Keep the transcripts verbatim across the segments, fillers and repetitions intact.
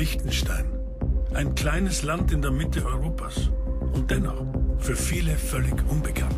Liechtenstein. Ein kleines Land in der Mitte Europas. Und dennoch für viele völlig unbekannt.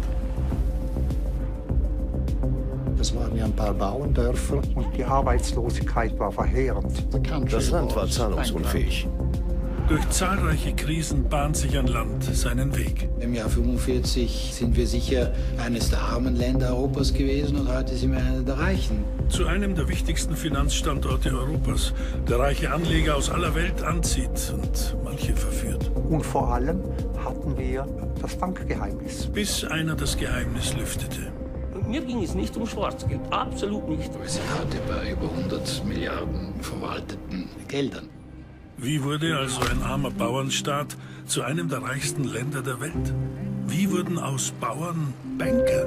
Das waren ja ein paar Bauerndörfer und die Arbeitslosigkeit war verheerend. Das Land war zahlungsunfähig. Durch zahlreiche Krisen bahnt sich ein Land seinen Weg. Im Jahr fünfundvierzig sind wir sicher eines der armen Länder Europas gewesen und heute sind wir einer der Reichen. Zu einem der wichtigsten Finanzstandorte Europas, der reiche Anleger aus aller Welt anzieht und manche verführt. Und vor allem hatten wir das Bankgeheimnis. Bis einer das Geheimnis lüftete. Mir ging es nicht um Schwarzgeld, absolut nicht. Wir sind heute bei über hundert Milliarden verwalteten Geldern. Wie wurde also ein armer Bauernstaat zu einem der reichsten Länder der Welt? Wie wurden aus Bauern Banker?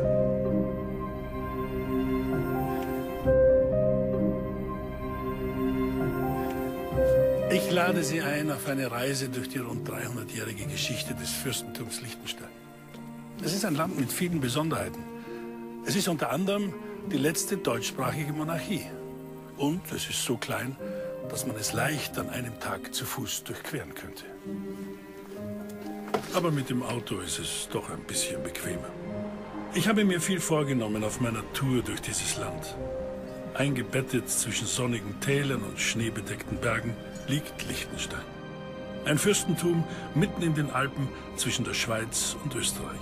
Ich lade Sie ein auf eine Reise durch die rund dreihundertjährige Geschichte des Fürstentums Liechtenstein. Es ist ein Land mit vielen Besonderheiten. Es ist unter anderem die letzte deutschsprachige Monarchie. Und es ist so klein, dass man es leicht an einem Tag zu Fuß durchqueren könnte. Aber mit dem Auto ist es doch ein bisschen bequemer. Ich habe mir viel vorgenommen auf meiner Tour durch dieses Land. Eingebettet zwischen sonnigen Tälern und schneebedeckten Bergen liegt Liechtenstein. Ein Fürstentum mitten in den Alpen zwischen der Schweiz und Österreich.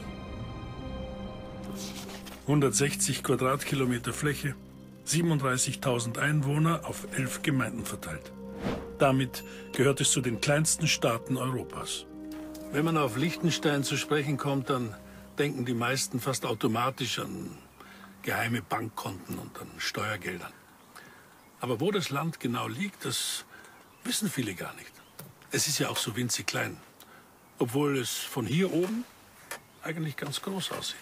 hundertsechzig Quadratkilometer Fläche, siebenunddreißigtausend Einwohner auf elf Gemeinden verteilt. Damit gehört es zu den kleinsten Staaten Europas. Wenn man auf Liechtenstein zu sprechen kommt, dann denken die meisten fast automatisch an geheime Bankkonten und an Steuergeldern. Aber wo das Land genau liegt, das wissen viele gar nicht. Es ist ja auch so winzig klein, obwohl es von hier oben eigentlich ganz groß aussieht.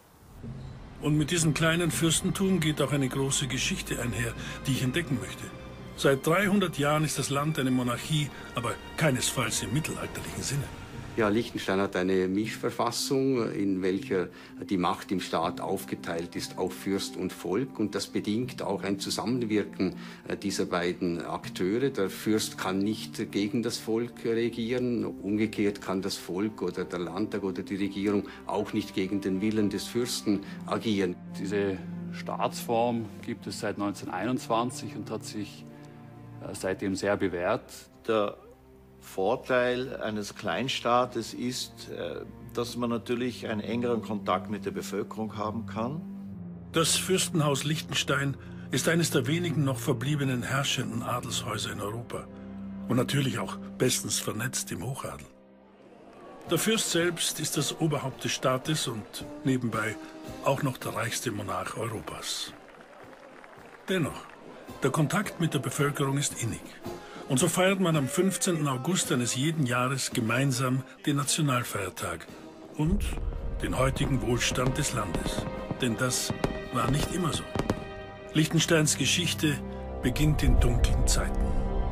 Und mit diesem kleinen Fürstentum geht auch eine große Geschichte einher, die ich entdecken möchte. Seit dreihundert Jahren ist das Land eine Monarchie, aber keinesfalls im mittelalterlichen Sinne. Ja, Liechtenstein hat eine Mischverfassung, in welcher die Macht im Staat aufgeteilt ist auf Fürst und Volk. Und das bedingt auch ein Zusammenwirken dieser beiden Akteure. Der Fürst kann nicht gegen das Volk regieren. Umgekehrt kann das Volk oder der Landtag oder die Regierung auch nicht gegen den Willen des Fürsten agieren. Diese Staatsform gibt es seit neunzehnhunderteinundzwanzig und hat sich seitdem sehr bewährt. Der Vorteil eines Kleinstaates ist, dass man natürlich einen engeren Kontakt mit der Bevölkerung haben kann. Das Fürstenhaus Liechtenstein ist eines der wenigen noch verbliebenen herrschenden Adelshäuser in Europa. Und natürlich auch bestens vernetzt im Hochadel. Der Fürst selbst ist das Oberhaupt des Staates und nebenbei auch noch der reichste Monarch Europas. Dennoch, der Kontakt mit der Bevölkerung ist innig. Und so feiert man am fünfzehnten August eines jeden Jahres gemeinsam den Nationalfeiertag und den heutigen Wohlstand des Landes. Denn das war nicht immer so. Liechtensteins Geschichte beginnt in dunklen Zeiten.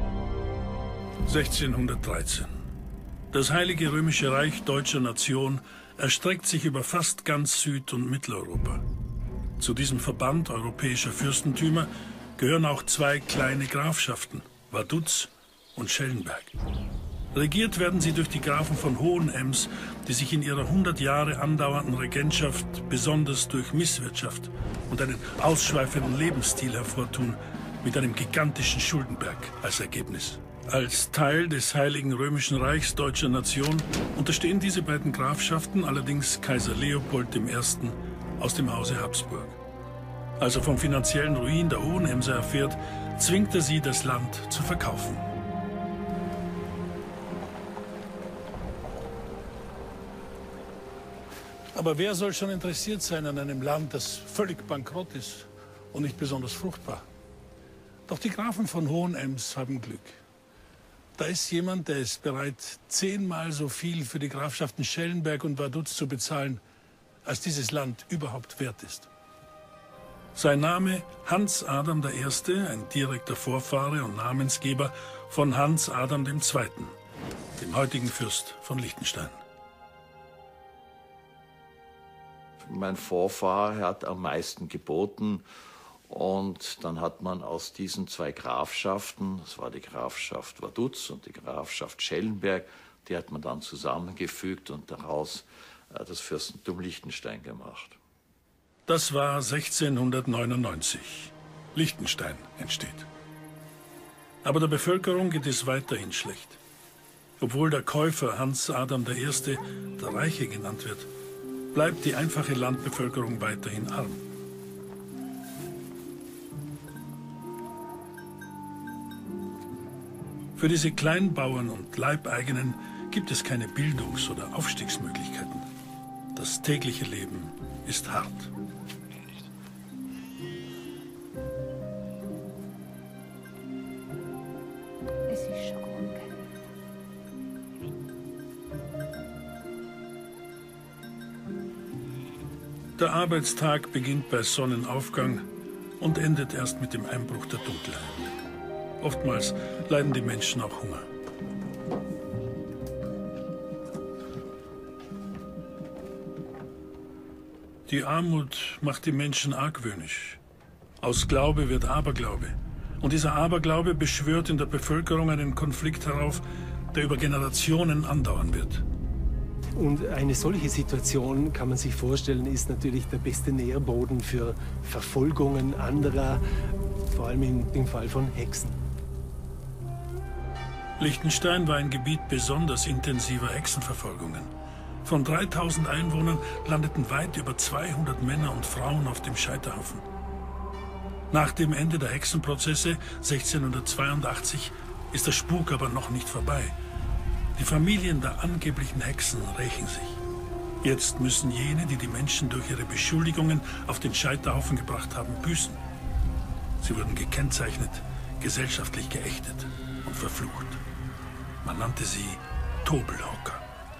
sechzehnhundertdreizehn. Das Heilige Römische Reich deutscher Nation erstreckt sich über fast ganz Süd- und Mitteleuropa. Zu diesem Verband europäischer Fürstentümer gehören auch zwei kleine Grafschaften, Vaduz und Schellenberg. Regiert werden sie durch die Grafen von Hohenems, die sich in ihrer hundert Jahre andauernden Regentschaft besonders durch Misswirtschaft und einen ausschweifenden Lebensstil hervortun, mit einem gigantischen Schuldenberg als Ergebnis. Als Teil des Heiligen Römischen Reichs deutscher Nation unterstehen diese beiden Grafschaften allerdings Kaiser Leopold der Erste. aus dem Hause Habsburg. Als er vom finanziellen Ruin der Hohenemser erfährt, zwingt er sie, das Land zu verkaufen. Aber wer soll schon interessiert sein an einem Land, das völlig bankrott ist und nicht besonders fruchtbar? Doch die Grafen von Hohenems haben Glück. Da ist jemand, der ist bereit, zehnmal so viel für die Grafschaften Schellenberg und Vaduz zu bezahlen, als dieses Land überhaupt wert ist. Sein Name Hans Adam der Erste, ein direkter Vorfahre und Namensgeber von Hans Adam der Zweite., dem heutigen Fürst von Liechtenstein. Mein Vorfahr hat am meisten geboten Und dann hat man aus diesen zwei Grafschaften, das war die Grafschaft Vaduz und die Grafschaft Schellenberg, die hat man dann zusammengefügt und daraus äh, das Fürstentum Liechtenstein gemacht. Das war sechzehnhundertneunundneunzig. Liechtenstein entsteht. Aber der Bevölkerung geht es weiterhin schlecht. Obwohl der Käufer Hans Adam der Erste der Reiche genannt wird, bleibt die einfache Landbevölkerung weiterhin arm. Für diese Kleinbauern und Leibeigenen gibt es keine Bildungs- oder Aufstiegsmöglichkeiten. Das tägliche Leben ist hart. Es ist schon gut. Der Arbeitstag beginnt bei Sonnenaufgang und endet erst mit dem Einbruch der Dunkelheit. Oftmals leiden die Menschen auch Hunger. Die Armut macht die Menschen argwöhnisch. Aus Glaube wird Aberglaube. Und dieser Aberglaube beschwört in der Bevölkerung einen Konflikt herauf, der über Generationen andauern wird. Und eine solche Situation, kann man sich vorstellen, ist natürlich der beste Nährboden für Verfolgungen anderer, vor allem im, im Fall von Hexen. Liechtenstein war ein Gebiet besonders intensiver Hexenverfolgungen. Von dreitausend Einwohnern landeten weit über zweihundert Männer und Frauen auf dem Scheiterhaufen. Nach dem Ende der Hexenprozesse sechzehnhundertzweiundachtzig ist der Spuk aber noch nicht vorbei. Die Familien der angeblichen Hexen rächen sich. Jetzt müssen jene, die die Menschen durch ihre Beschuldigungen auf den Scheiterhaufen gebracht haben, büßen. Sie wurden gekennzeichnet, gesellschaftlich geächtet und verflucht. Man nannte sie Tobelhocker.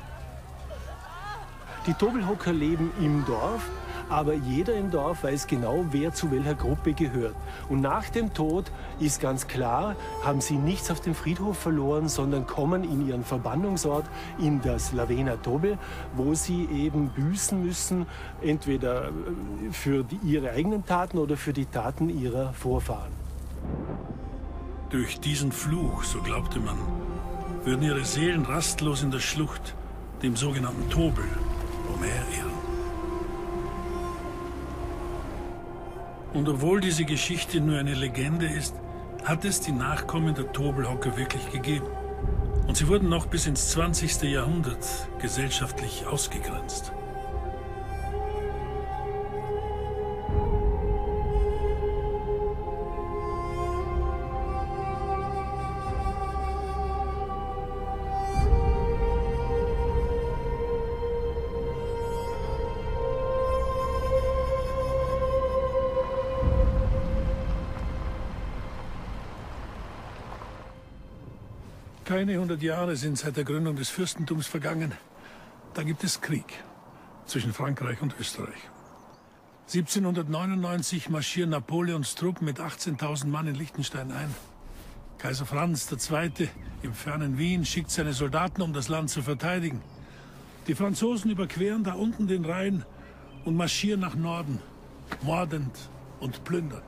Die Tobelhocker leben im Dorf, aber jeder im Dorf weiß genau, wer zu welcher Gruppe gehört. Und nach dem Tod ist ganz klar, haben sie nichts auf dem Friedhof verloren, sondern kommen in ihren Verbannungsort, in das Lavena Tobel, wo sie eben büßen müssen, entweder für die, ihre eigenen Taten oder für die Taten ihrer Vorfahren. Durch diesen Fluch, so glaubte man, würden ihre Seelen rastlos in der Schlucht, dem sogenannten Tobel, umherirren. Und obwohl diese Geschichte nur eine Legende ist, hat es die Nachkommen der Tobelhocker wirklich gegeben. Und sie wurden noch bis ins zwanzigste Jahrhundert gesellschaftlich ausgegrenzt. Keine hundert Jahre sind seit der Gründung des Fürstentums vergangen. Da gibt es Krieg zwischen Frankreich und Österreich. siebzehnhundertneunundneunzig marschieren Napoleons Truppen mit achtzehntausend Mann in Liechtenstein ein. Kaiser Franz der Zweite im fernen Wien schickt seine Soldaten, um das Land zu verteidigen. Die Franzosen überqueren da unten den Rhein und marschieren nach Norden, mordend und plündernd.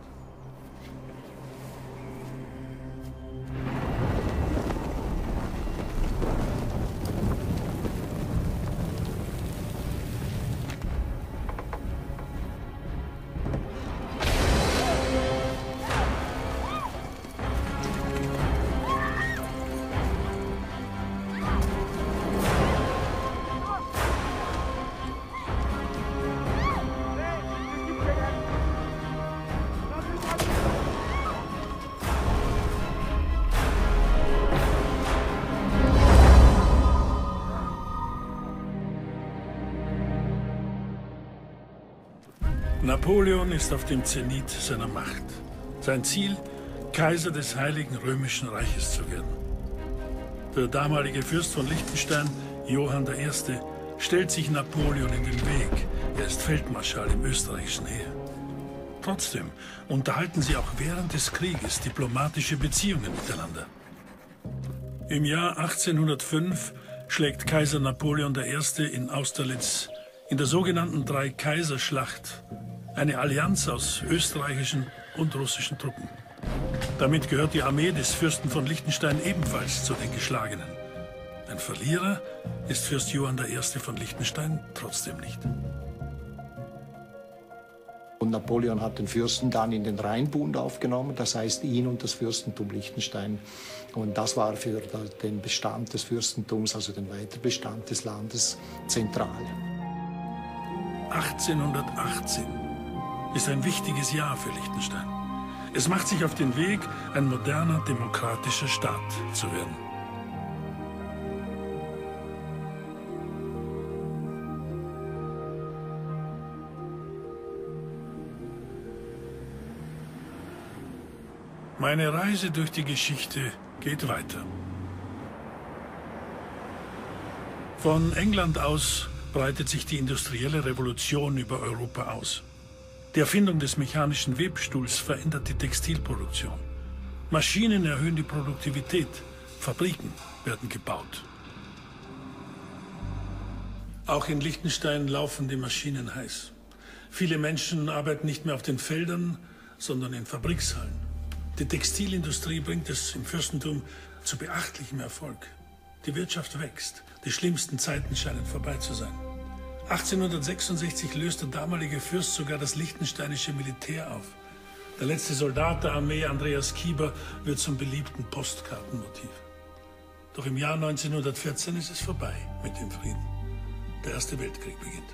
Napoleon ist auf dem Zenit seiner Macht. Sein Ziel, Kaiser des Heiligen Römischen Reiches zu werden. Der damalige Fürst von Liechtenstein, Johann der Erste, stellt sich Napoleon in den Weg. Er ist Feldmarschall im österreichischen Heer. Trotzdem unterhalten sie auch während des Krieges diplomatische Beziehungen miteinander. Im Jahr achtzehnhundertfünf schlägt Kaiser Napoleon der Erste in Austerlitz in der sogenannten Dreikaiserschlacht eine Allianz aus österreichischen, und russischen Truppen. Damit gehört die Armee des Fürsten von Liechtenstein ebenfalls zu den Geschlagenen. Ein Verlierer ist Fürst Johann der Erste von Liechtenstein trotzdem nicht. Und Napoleon hat den Fürsten dann in den Rheinbund aufgenommen, das heißt ihn und das Fürstentum Liechtenstein. Und das war für den Bestand des Fürstentums, also den Weiterbestand des Landes, zentral. achtzehnhundertachtzehn ist ein wichtiges Jahr für Liechtenstein. Es macht sich auf den Weg, ein moderner, demokratischer Staat zu werden. Meine Reise durch die Geschichte geht weiter. Von England aus breitet sich die industrielle Revolution über Europa aus. Die Erfindung des mechanischen Webstuhls verändert die Textilproduktion. Maschinen erhöhen die Produktivität. Fabriken werden gebaut. Auch in Liechtenstein laufen die Maschinen heiß. Viele Menschen arbeiten nicht mehr auf den Feldern, sondern in Fabrikshallen. Die Textilindustrie bringt es im Fürstentum zu beachtlichem Erfolg. Die Wirtschaft wächst. Die schlimmsten Zeiten scheinen vorbei zu sein. achtzehnhundertsechsundsechzig löst der damalige Fürst sogar das liechtensteinische Militär auf. Der letzte Soldat der Armee, Andreas Kieber, wird zum beliebten Postkartenmotiv. Doch im Jahr neunzehnhundertvierzehn ist es vorbei mit dem Frieden. Der Erste Weltkrieg beginnt.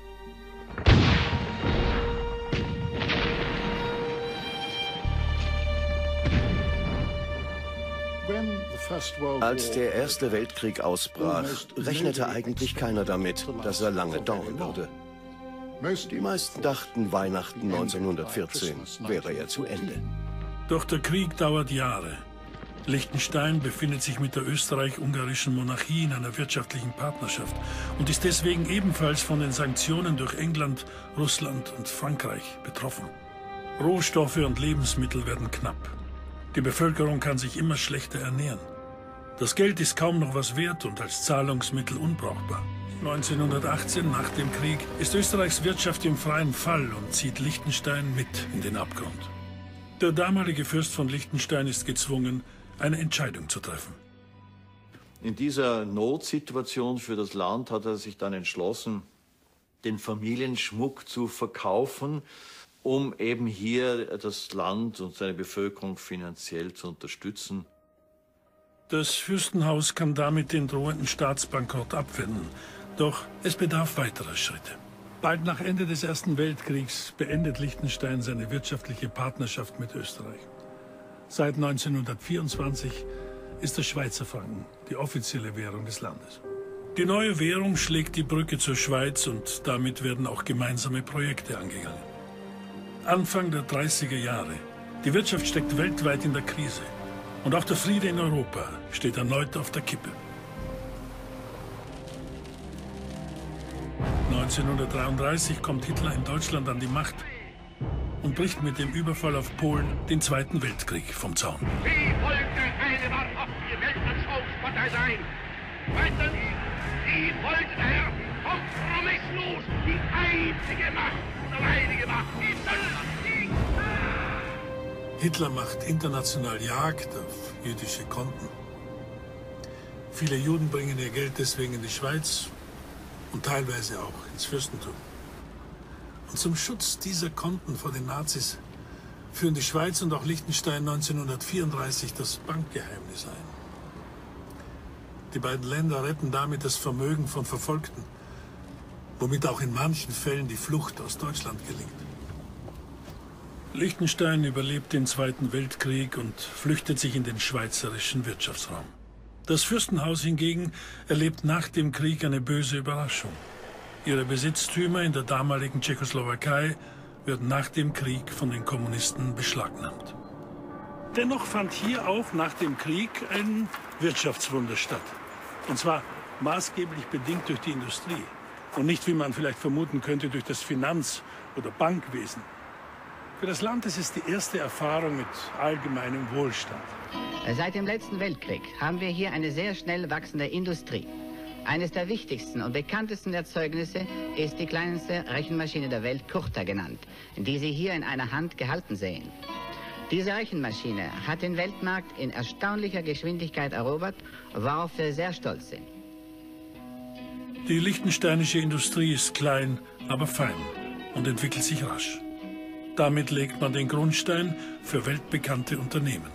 Als der Erste Weltkrieg ausbrach, rechnete eigentlich keiner damit, dass er lange dauern würde. Die meisten dachten, Weihnachten neunzehnhundertvierzehn wäre er zu Ende. Doch der Krieg dauert Jahre. Liechtenstein befindet sich mit der österreich-ungarischen Monarchie in einer wirtschaftlichen Partnerschaft und ist deswegen ebenfalls von den Sanktionen durch England, Russland und Frankreich betroffen. Rohstoffe und Lebensmittel werden knapp. Die Bevölkerung kann sich immer schlechter ernähren. Das Geld ist kaum noch was wert und als Zahlungsmittel unbrauchbar. neunzehnhundertachtzehn, nach dem Krieg, ist Österreichs Wirtschaft im freien Fall und zieht Liechtenstein mit in den Abgrund. Der damalige Fürst von Liechtenstein ist gezwungen, eine Entscheidung zu treffen. In dieser Notsituation für das Land hat er sich dann entschlossen, den Familienschmuck zu verkaufen, um eben hier das Land und seine Bevölkerung finanziell zu unterstützen. Das Fürstenhaus kann damit den drohenden Staatsbankrott abwenden. Doch es bedarf weiterer Schritte. Bald nach Ende des Ersten Weltkriegs beendet Liechtenstein seine wirtschaftliche Partnerschaft mit Österreich. Seit neunzehnhundertvierundzwanzig ist der Schweizer Franken die offizielle Währung des Landes. Die neue Währung schlägt die Brücke zur Schweiz und damit werden auch gemeinsame Projekte angegangen. Anfang der dreißiger Jahre. Die Wirtschaft steckt weltweit in der Krise. Und auch der Friede in Europa steht erneut auf der Kippe. neunzehnhundertdreiunddreißig kommt Hitler in Deutschland an die Macht und bricht mit dem Überfall auf Polen den Zweiten Weltkrieg vom Zaun. Sie wollten eine wahrhaftige Weltanschauungspartei sein. Weiter nicht. Sie wollten, Herr, kompromisslos die einzige Macht und alleinige Macht, die Völkerkrieg. Hitler macht international Jagd auf jüdische Konten. Viele Juden bringen ihr Geld deswegen in die Schweiz und teilweise auch ins Fürstentum. Und zum Schutz dieser Konten vor den Nazis führen die Schweiz und auch Liechtenstein neunzehnhundertvierunddreißig das Bankgeheimnis ein. Die beiden Länder retten damit das Vermögen von Verfolgten, womit auch in manchen Fällen die Flucht aus Deutschland gelingt. Liechtenstein überlebt den Zweiten Weltkrieg und flüchtet sich in den schweizerischen Wirtschaftsraum. Das Fürstenhaus hingegen erlebt nach dem Krieg eine böse Überraschung. Ihre Besitztümer in der damaligen Tschechoslowakei werden nach dem Krieg von den Kommunisten beschlagnahmt. Dennoch fand hier auch nach dem Krieg ein Wirtschaftswunder statt. Und zwar maßgeblich bedingt durch die Industrie und nicht, wie man vielleicht vermuten könnte, durch das Finanz- oder Bankwesen. Für das Land ist es die erste Erfahrung mit allgemeinem Wohlstand. Seit dem letzten Weltkrieg haben wir hier eine sehr schnell wachsende Industrie. Eines der wichtigsten und bekanntesten Erzeugnisse ist die kleinste Rechenmaschine der Welt, Curta genannt, die Sie hier in einer Hand gehalten sehen. Diese Rechenmaschine hat den Weltmarkt in erstaunlicher Geschwindigkeit erobert, worauf wir sehr stolz sind. Die liechtensteinische Industrie ist klein, aber fein und entwickelt sich rasch. Damit legt man den Grundstein für weltbekannte Unternehmen.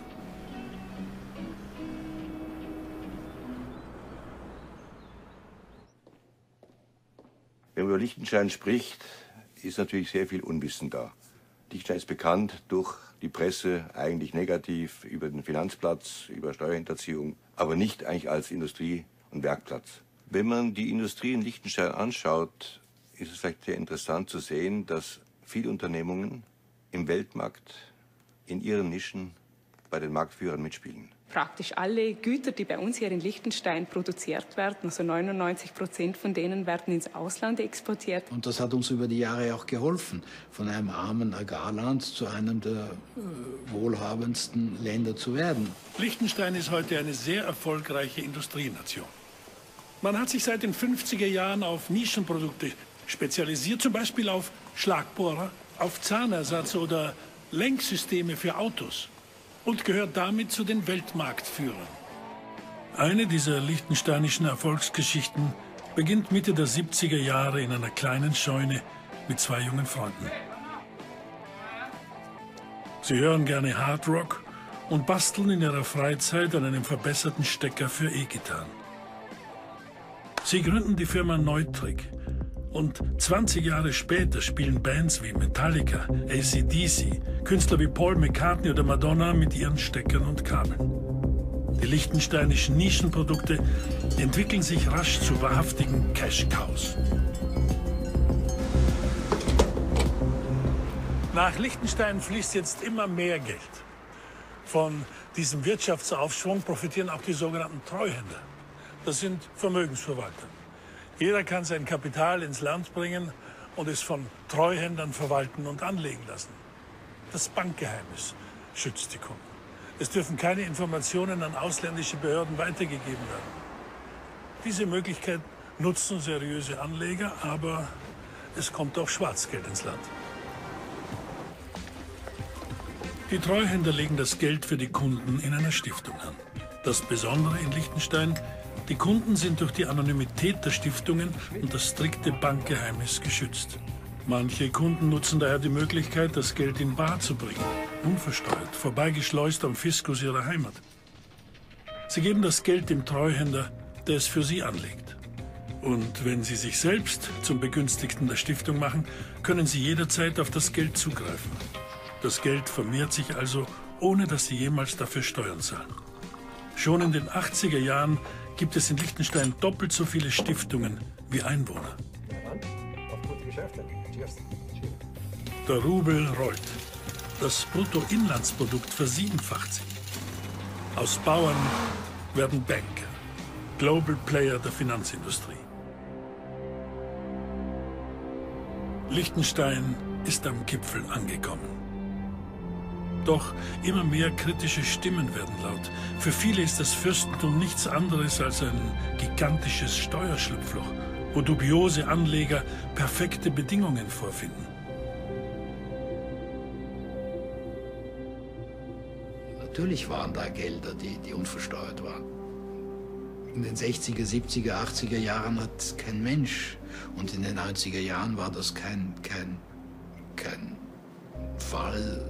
Wenn man über Liechtenstein spricht, ist natürlich sehr viel Unwissen da. Liechtenstein ist bekannt durch die Presse, eigentlich negativ, über den Finanzplatz, über Steuerhinterziehung, aber nicht eigentlich als Industrie- und Werkplatz. Wenn man die Industrie in Liechtenstein anschaut, ist es vielleicht sehr interessant zu sehen, dass viele Unternehmungen im Weltmarkt in ihren Nischen bei den Marktführern mitspielen. Praktisch alle Güter, die bei uns hier in Liechtenstein produziert werden, also neunundneunzig Prozent von denen werden ins Ausland exportiert. Und das hat uns über die Jahre auch geholfen, von einem armen Agrarland zu einem der äh, wohlhabendsten Länder zu werden. Liechtenstein ist heute eine sehr erfolgreiche Industrienation. Man hat sich seit den fünfziger Jahren auf Nischenprodukte spezialisiert, zum Beispiel auf Schlagbohrer, auf Zahnersatz oder Lenksysteme für Autos, und gehört damit zu den Weltmarktführern. Eine dieser liechtensteinischen Erfolgsgeschichten beginnt Mitte der siebziger Jahre in einer kleinen Scheune mit zwei jungen Freunden. Sie hören gerne Hard Rock und basteln in ihrer Freizeit an einem verbesserten Stecker für E-Gitarren. Sie gründen die Firma Neutrik. Und zwanzig Jahre später spielen Bands wie Metallica, A C D C, Künstler wie Paul McCartney oder Madonna mit ihren Steckern und Kabeln. Die liechtensteinischen Nischenprodukte entwickeln sich rasch zu wahrhaftigen Cash-Cows. Nach Liechtenstein fließt jetzt immer mehr Geld. Von diesem Wirtschaftsaufschwung profitieren auch die sogenannten Treuhänder. Das sind Vermögensverwalter. Jeder kann sein Kapital ins Land bringen und es von Treuhändern verwalten und anlegen lassen. Das Bankgeheimnis schützt die Kunden. Es dürfen keine Informationen an ausländische Behörden weitergegeben werden. Diese Möglichkeit nutzen seriöse Anleger, aber es kommt auch Schwarzgeld ins Land. Die Treuhänder legen das Geld für die Kunden in einer Stiftung an. Das Besondere in Liechtenstein: die Kunden sind durch die Anonymität der Stiftungen und das strikte Bankgeheimnis geschützt. Manche Kunden nutzen daher die Möglichkeit, das Geld in bar zu bringen, unversteuert, vorbeigeschleust am Fiskus ihrer Heimat. Sie geben das Geld dem Treuhänder, der es für sie anlegt. Und wenn sie sich selbst zum Begünstigten der Stiftung machen, können sie jederzeit auf das Geld zugreifen. Das Geld vermehrt sich also, ohne dass sie jemals dafür Steuern zahlen. Schon in den achtziger Jahren gibt es in Liechtenstein doppelt so viele Stiftungen wie Einwohner. Der Rubel rollt. Das Bruttoinlandsprodukt versiebenfacht sich. Aus Bauern werden Banker, Global Player der Finanzindustrie. Liechtenstein ist am Gipfel angekommen. Doch immer mehr kritische Stimmen werden laut. Für viele ist das Fürstentum nichts anderes als ein gigantisches Steuerschlupfloch, wo dubiose Anleger perfekte Bedingungen vorfinden. Natürlich waren da Gelder, die, die unversteuert waren. In den sechziger, siebziger, achtziger Jahren hat kein Mensch, und in den neunziger Jahren war das kein, kein, kein Fall,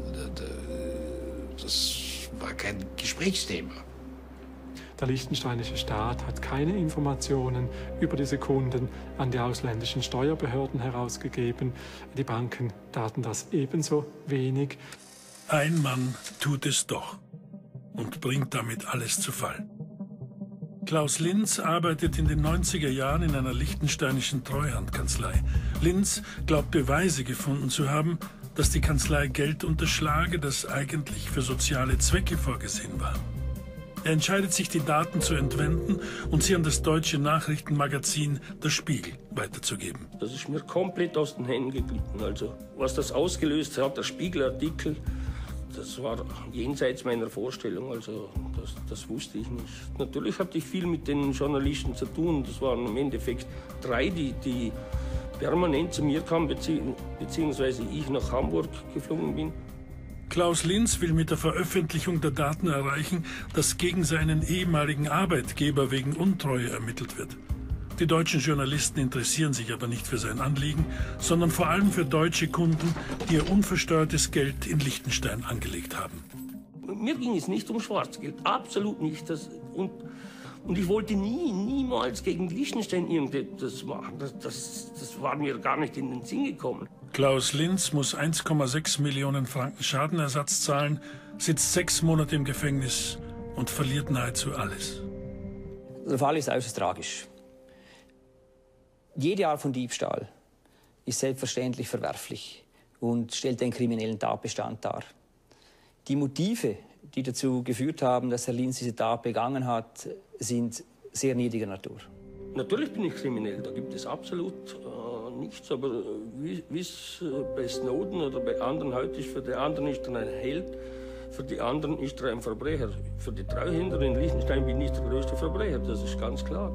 das war kein Gesprächsthema. Der liechtensteinische Staat hat keine Informationen über diese Kunden an die ausländischen Steuerbehörden herausgegeben. Die Banken taten das ebenso wenig. Ein Mann tut es doch und bringt damit alles zu Fall. Klaus Linz arbeitet in den neunziger Jahren in einer liechtensteinischen Treuhandkanzlei. Linz glaubt, Beweise gefunden zu haben, dass die Kanzlei Geld unterschlage, das eigentlich für soziale Zwecke vorgesehen war. Er entscheidet sich, die Daten zu entwenden und sie an das deutsche Nachrichtenmagazin Der Spiegel weiterzugeben. Das ist mir komplett aus den Händen geglitten. Also, was das ausgelöst hat, der Spiegelartikel, das war jenseits meiner Vorstellung, also das, das wusste ich nicht. Natürlich hatte ich viel mit den Journalisten zu tun. Das waren im Endeffekt drei, die, die permanent zu mir kamen, bezieh beziehungsweise ich nach Hamburg geflogen bin. Klaus Linz will mit der Veröffentlichung der Daten erreichen, dass gegen seinen ehemaligen Arbeitgeber wegen Untreue ermittelt wird. Die deutschen Journalisten interessieren sich aber nicht für sein Anliegen, sondern vor allem für deutsche Kunden, die ihr unversteuertes Geld in Liechtenstein angelegt haben. Mir ging es nicht um Schwarzgeld, absolut nicht. Das, und, und ich wollte nie, niemals gegen Liechtenstein irgendetwas machen. Das, das, das war mir gar nicht in den Sinn gekommen. Klaus Linz muss eins Komma sechs Millionen Franken Schadenersatz zahlen, sitzt sechs Monate im Gefängnis und verliert nahezu alles. Der Fall ist äußerst tragisch. Jede Art von Diebstahl ist selbstverständlich verwerflich und stellt einen kriminellen Tatbestand dar. Die Motive, die dazu geführt haben, dass Herr Linz diese Tat begangen hat, sind sehr niedriger Natur. Natürlich bin ich kriminell, da gibt es absolut äh, nichts. Aber wie es äh, bei Snowden oder bei anderen heute ist, für die anderen ist er ein Held, für die anderen ist er ein Verbrecher. Für die Treuhänder in Liechtenstein bin ich der größte Verbrecher, das ist ganz klar.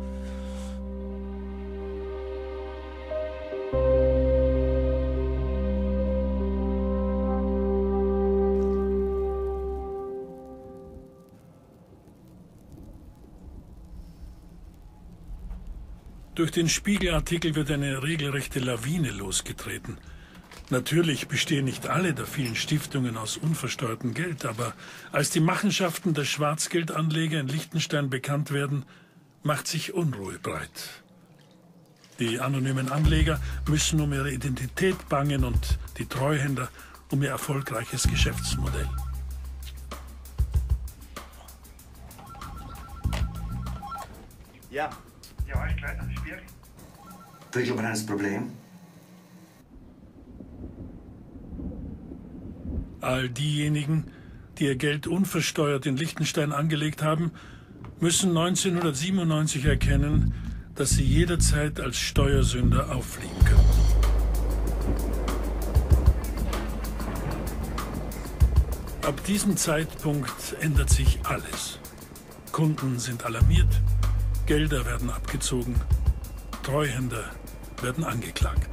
Durch den Spiegel-Artikel wird eine regelrechte Lawine losgetreten. Natürlich bestehen nicht alle der vielen Stiftungen aus unversteuertem Geld, aber als die Machenschaften der Schwarzgeldanleger in Liechtenstein bekannt werden, macht sich Unruhe breit. Die anonymen Anleger müssen um ihre Identität bangen und die Treuhänder um ihr erfolgreiches Geschäftsmodell. Ja. Ja, ich glaube, das ist schwierig. Du, ich glaube, wir haben ein Problem. All diejenigen, die ihr Geld unversteuert in Liechtenstein angelegt haben, müssen neunzehnhundertsiebenundneunzig erkennen, dass sie jederzeit als Steuersünder auffliegen können. Ab diesem Zeitpunkt ändert sich alles. Kunden sind alarmiert, Gelder werden abgezogen, Treuhänder werden angeklagt.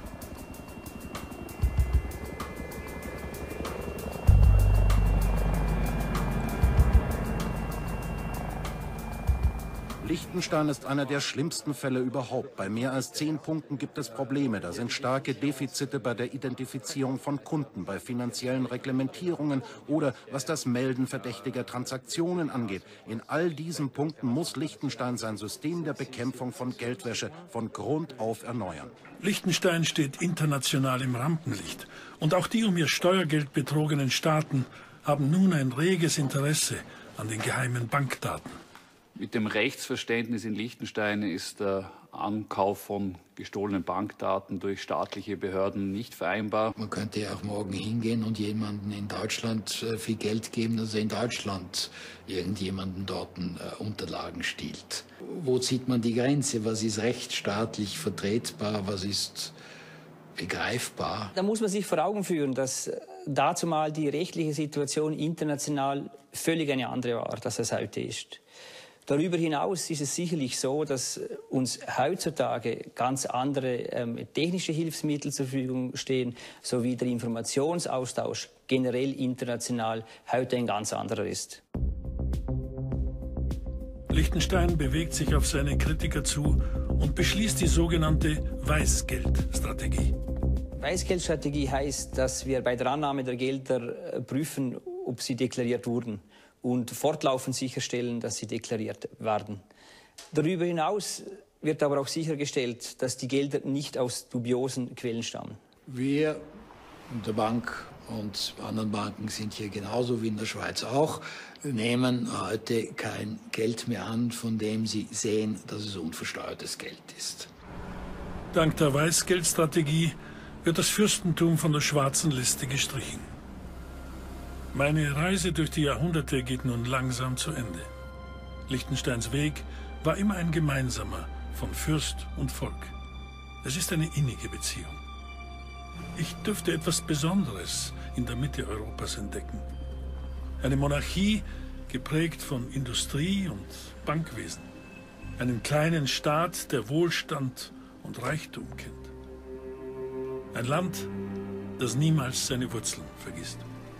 Liechtenstein ist einer der schlimmsten Fälle überhaupt. Bei mehr als zehn Punkten gibt es Probleme. Da sind starke Defizite bei der Identifizierung von Kunden, bei finanziellen Reglementierungen oder was das Melden verdächtiger Transaktionen angeht. In all diesen Punkten muss Liechtenstein sein System der Bekämpfung von Geldwäsche von Grund auf erneuern. Liechtenstein steht international im Rampenlicht. Und auch die um ihr Steuergeld betrogenen Staaten haben nun ein reges Interesse an den geheimen Bankdaten. Mit dem Rechtsverständnis in Liechtenstein ist der Ankauf von gestohlenen Bankdaten durch staatliche Behörden nicht vereinbar. Man könnte ja auch morgen hingehen und jemandem in Deutschland viel Geld geben, dass er in Deutschland irgendjemanden dort äh, Unterlagen stiehlt. Wo zieht man die Grenze? Was ist rechtsstaatlich vertretbar? Was ist begreifbar? Da muss man sich vor Augen führen, dass dazumal die rechtliche Situation international völlig eine andere war, als es heute ist. Darüber hinaus ist es sicherlich so, dass uns heutzutage ganz andere ähm, technische Hilfsmittel zur Verfügung stehen, sowie der Informationsaustausch generell international heute ein ganz anderer ist. Liechtenstein bewegt sich auf seine Kritiker zu und beschließt die sogenannte Weißgeldstrategie. Weißgeldstrategie heißt, dass wir bei der Annahme der Gelder prüfen, ob sie deklariert wurden, und fortlaufend sicherstellen, dass sie deklariert werden. Darüber hinaus wird aber auch sichergestellt, dass die Gelder nicht aus dubiosen Quellen stammen. Wir in der Bank und anderen Banken sind hier genauso wie in der Schweiz auch, nehmen heute kein Geld mehr an, von dem sie sehen, dass es unversteuertes Geld ist. Dank der Weißgeldstrategie wird das Fürstentum von der schwarzen Liste gestrichen. Meine Reise durch die Jahrhunderte geht nun langsam zu Ende. Liechtensteins Weg war immer ein gemeinsamer von Fürst und Volk. Es ist eine innige Beziehung. Ich dürfte etwas Besonderes in der Mitte Europas entdecken. Eine Monarchie, geprägt von Industrie und Bankwesen. Einen kleinen Staat, der Wohlstand und Reichtum kennt. Ein Land, das niemals seine Wurzeln vergisst.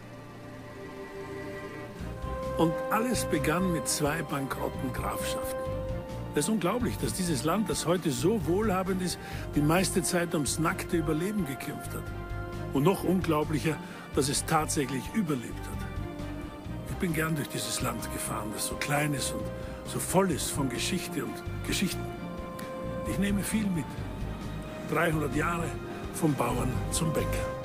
Und alles begann mit zwei bankrotten Grafschaften. Es ist unglaublich, dass dieses Land, das heute so wohlhabend ist, die meiste Zeit ums nackte Überleben gekämpft hat. Und noch unglaublicher, dass es tatsächlich überlebt hat. Ich bin gern durch dieses Land gefahren, das so klein ist und so voll ist von Geschichte und Geschichten. Ich nehme viel mit. dreihundert Jahre vom Bauern zum Bäcker.